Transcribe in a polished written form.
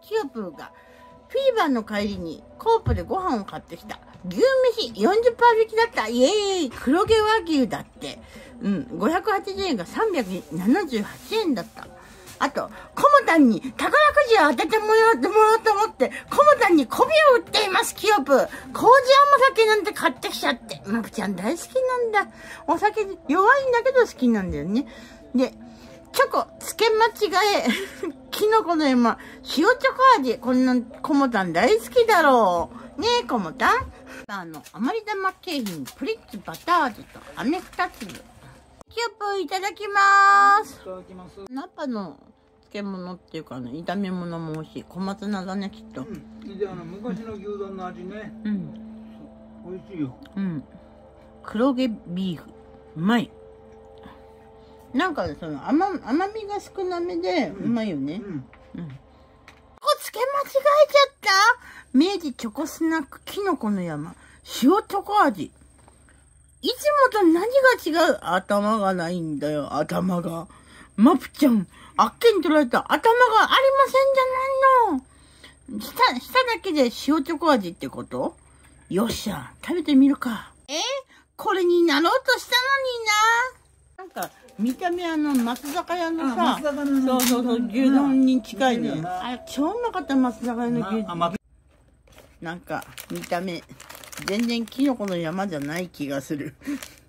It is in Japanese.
キヨプーがフィーバーの帰りにコープでご飯を買ってきた。牛飯 40% 引きだった。イエーイ。黒毛和牛だって。580円が378円だった。あと、コモタンに宝くじを当ててもらおうと思って、コモタンに媚びを売っています、キヨプー。麹甘酒なんて買ってきちゃって。マプちゃん大好きなんだ。お酒弱いんだけど好きなんだよね。で、チョコ、つけ間違え。キノコの山、塩チョコ味。こんなコモタン大好きだろう。ねえ、コモタン。余り玉景品、プリッツバター味と飴2粒。キヨプーいただきまーす。 いただきます。 ナパの漬物っていうか炒め物も美味しい。小松菜だね、きっと。 で、昔の牛丼の味ね。美味しいよ。 黒毛ビーフ。うまい。なんかその甘みが少なめでうまいよね。つけ間違えちゃった。明治チョコスナックキノコの山塩チョコ味。いつもと何が違う？頭がないんだよ、頭が。マプちゃん、あっけに取られた頭がありませんじゃないの。舌だけで塩チョコ味ってこと？よっしゃ、食べてみるか。これになろうとしたのにな。なんか、見た目松坂屋のさ、そう牛丼に近いね。超うまかった、松坂屋の牛丼。なんか、見た目、全然キノコの山じゃない気がする。